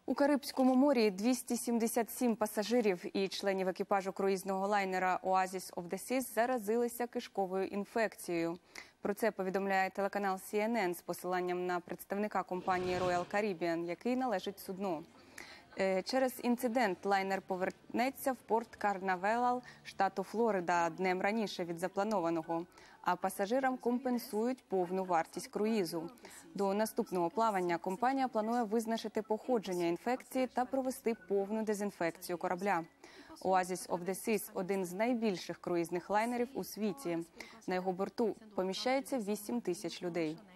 У Карибському морі 277 пасажирів і членів екіпажу круїзного лайнера Oasis of the Seas заразилися кишковою інфекцією. Про це повідомляє телеканал CNN з посиланням на представника компанії Royal Caribbean, який належить судну. Через інцидент лайнер повернеться в порт Карнавелал штату Флорида днем раніше від запланованого, а пасажирам компенсують повну вартість круїзу. До наступного плавання компанія планує визначити походження інфекції та провести повну дезінфекцію корабля. Oasis of the Seas – один з найбільших круїзних лайнерів у світі. На його борту поміщається 8 тисяч людей.